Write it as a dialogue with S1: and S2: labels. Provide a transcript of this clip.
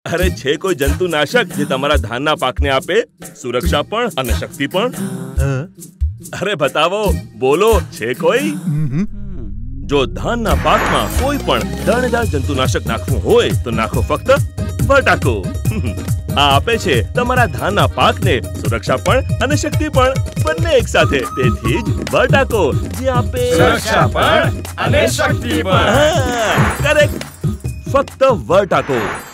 S1: અરે છે કોઈ જંતુનાશક જે તમારા ધાનના પાકને આપે સુરક્ષા પણ અને શક્તિ પણ? અરે બતાવો, બોલો, છે કોઈ? જો ધાનના પાકમાં કોઈ પણ દાણેદાર જંતુનાશક નાખવું હોય તો નાખો ફક્ત વર્ટાકો. આ આપે છે તમારા ધાનના પાકને સુરક્ષા પણ અને શક્તિ પણ, બંને એક સાથે. તેથી જ વર્ટાકો, જે આપે
S2: સુરક્ષા પણ અને શક્તિ પણ.
S1: કરેક્ટ, ફક્ત વર્ટાકો.